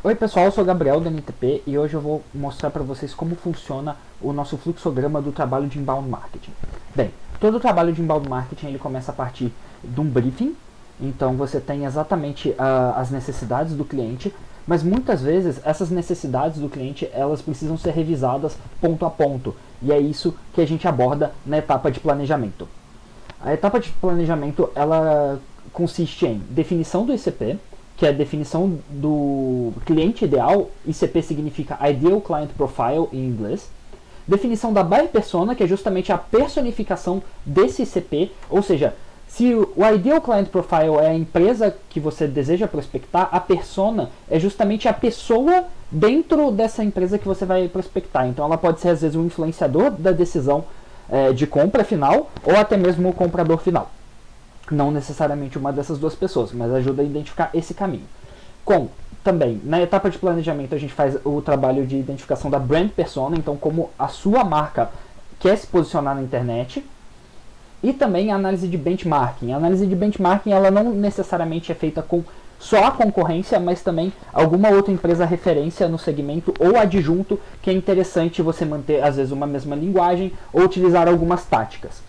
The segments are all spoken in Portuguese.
Oi pessoal, eu sou o Gabriel da NTP e hoje eu vou mostrar para vocês como funciona o nosso fluxograma do trabalho de inbound marketing. Bem, todo o trabalho de inbound marketing ele começa a partir de um briefing, então você tem exatamente as necessidades do cliente, mas muitas vezes essas necessidades do cliente elas precisam ser revisadas ponto a ponto, e é isso que a gente aborda na etapa de planejamento. A etapa de planejamento ela consiste em definição do ICP, que é a definição do cliente ideal. ICP significa Ideal Client Profile em inglês. Definição da buyer persona, que é justamente a personificação desse ICP, ou seja, se o Ideal Client Profile é a empresa que você deseja prospectar, a persona é justamente a pessoa dentro dessa empresa que você vai prospectar. Então ela pode ser às vezes um influenciador da decisão de compra final ou até mesmo o comprador final. Não necessariamente uma dessas duas pessoas, mas ajuda a identificar esse caminho. Também, na etapa de planejamento, a gente faz o trabalho de identificação da brand persona, então como a sua marca quer se posicionar na internet, e também a análise de benchmarking. A análise de benchmarking, ela não necessariamente é feita com só a concorrência, mas também alguma outra empresa referência no segmento ou adjunto, que é interessante você manter, às vezes, uma mesma linguagem ou utilizar algumas táticas.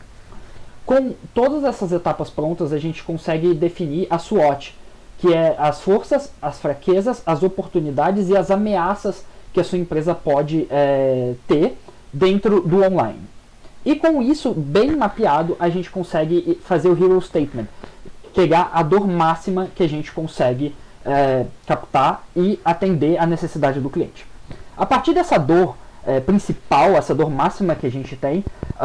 Com todas essas etapas prontas, a gente consegue definir a SWOT, que é as forças, as fraquezas, as oportunidades e as ameaças que a sua empresa pode ter dentro do online. E com isso bem mapeado, a gente consegue fazer o Hero Statement, pegar a dor máxima que a gente consegue captar e atender a necessidade do cliente. A partir dessa dor principal, essa dor máxima que a gente tem,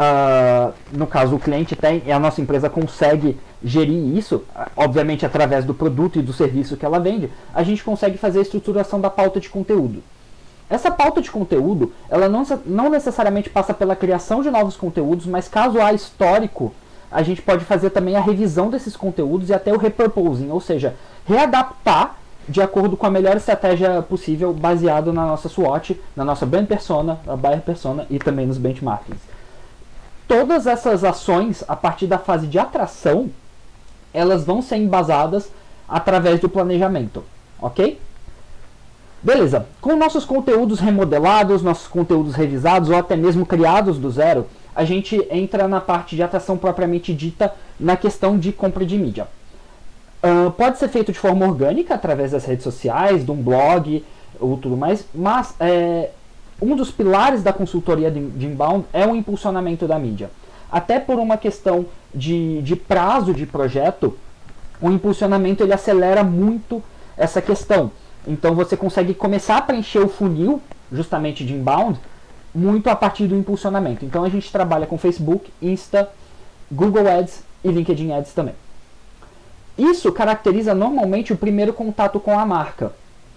no caso o cliente tem e a nossa empresa consegue gerir isso, obviamente através do produto e do serviço que ela vende, a gente consegue fazer a estruturação da pauta de conteúdo. Essa pauta de conteúdo, ela não necessariamente passa pela criação de novos conteúdos, mas caso há histórico, a gente pode fazer também a revisão desses conteúdos e até o repurposing, ou seja, readaptar de acordo com a melhor estratégia possível, baseado na nossa SWOT, na nossa brand persona, a buyer persona e também nos benchmarkings. Todas essas ações, a partir da fase de atração, elas vão ser embasadas através do planejamento, ok? Beleza, com nossos conteúdos remodelados, nossos conteúdos revisados ou até mesmo criados do zero, a gente entra na parte de atração propriamente dita na questão de compra de mídia. Pode ser feito de forma orgânica, através das redes sociais, de um blog ou tudo mais, mas um dos pilares da consultoria de inbound é o impulsionamento da mídia. Até por uma questão de prazo de projeto, o impulsionamento ele acelera muito essa questão. Então você consegue começar a preencher o funil, justamente de inbound, muito a partir do impulsionamento. Então a gente trabalha com Facebook, Insta, Google Ads e LinkedIn Ads também. Isso caracteriza normalmente o primeiro contato com a marca.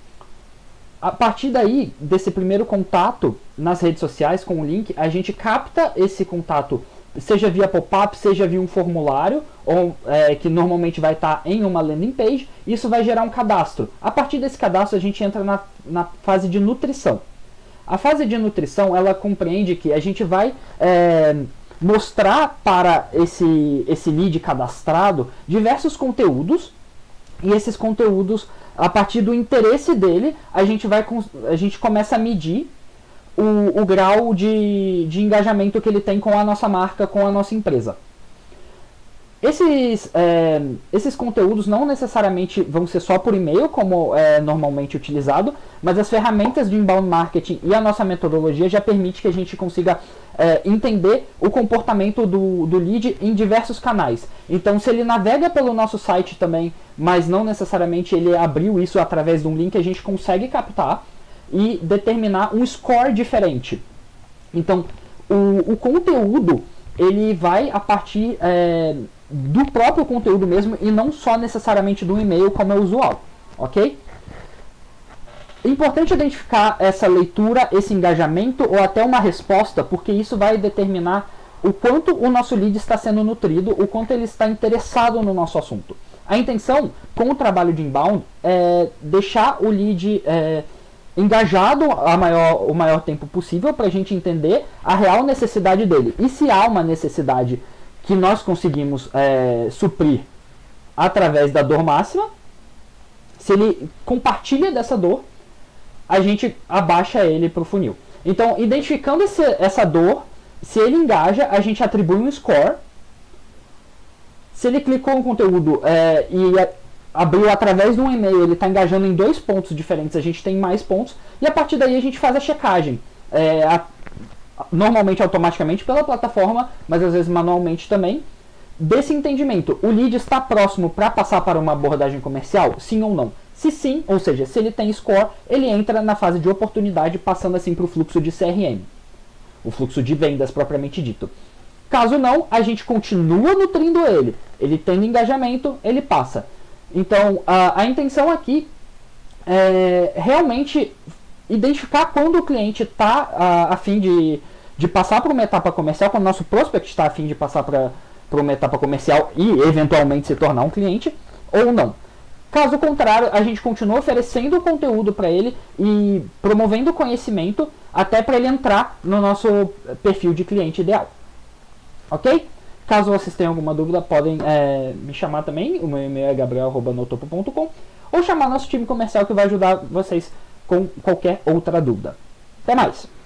A partir daí, desse primeiro contato nas redes sociais com o link, a gente capta esse contato, seja via pop-up, seja via um formulário, ou que normalmente vai estar em uma landing page. Isso vai gerar um cadastro. A partir desse cadastro, a gente entra na fase de nutrição. A fase de nutrição, ela compreende que a gente vai mostrar para esse lead cadastrado diversos conteúdos, e esses conteúdos, a partir do interesse dele, a gente começa a medir o grau de engajamento que ele tem com a nossa marca, com a nossa empresa. Esses conteúdos não necessariamente vão ser só por e-mail, como é normalmente utilizado, mas as ferramentas de inbound marketing e a nossa metodologia já permite que a gente consiga entender o comportamento do lead em diversos canais. Então, se ele navega pelo nosso site também, mas não necessariamente ele abriu isso através de um link, a gente consegue captar e determinar um score diferente. Então, o conteúdo ele vai a partir do próprio conteúdo mesmo e não só necessariamente do e-mail como é usual, ok? É importante identificar essa leitura, esse engajamento ou até uma resposta, porque isso vai determinar o quanto o nosso lead está sendo nutrido, o quanto ele está interessado no nosso assunto. A intenção com o trabalho de inbound é deixar o lead engajado o maior tempo possível para a gente entender a real necessidade dele. E se há uma necessidade que nós conseguimos suprir através da dor máxima, Se ele compartilha dessa dor, a gente abaixa ele para o funil. Então, identificando essa dor, se ele engaja, a gente atribui um score. Se ele clicou no conteúdo e abriu através de um e-mail, ele está engajando em 2 pontos diferentes, a gente tem mais pontos. E a partir daí a gente faz a checagem. Normalmente automaticamente pela plataforma, mas às vezes manualmente também. Desse entendimento, o lead está próximo para passar para uma abordagem comercial? Sim ou não? Se sim, ou seja, se ele tem score, ele entra na fase de oportunidade, passando assim para o fluxo de CRM, o fluxo de vendas propriamente dito. Caso não, a gente continua nutrindo ele. Ele tendo engajamento, ele passa. Então, a intenção aqui é realmente identificar quando o cliente está a fim de passar para uma etapa comercial, quando o nosso prospect está a fim de passar para uma etapa comercial e eventualmente se tornar um cliente, ou não. Caso contrário, a gente continua oferecendo conteúdo para ele e promovendo conhecimento até para ele entrar no nosso perfil de cliente ideal. Ok? Caso vocês tenham alguma dúvida, podem me chamar também. O meu e-mail é gabriel@notopo.com ou chamar nosso time comercial que vai ajudar vocês com qualquer outra dúvida. Até mais!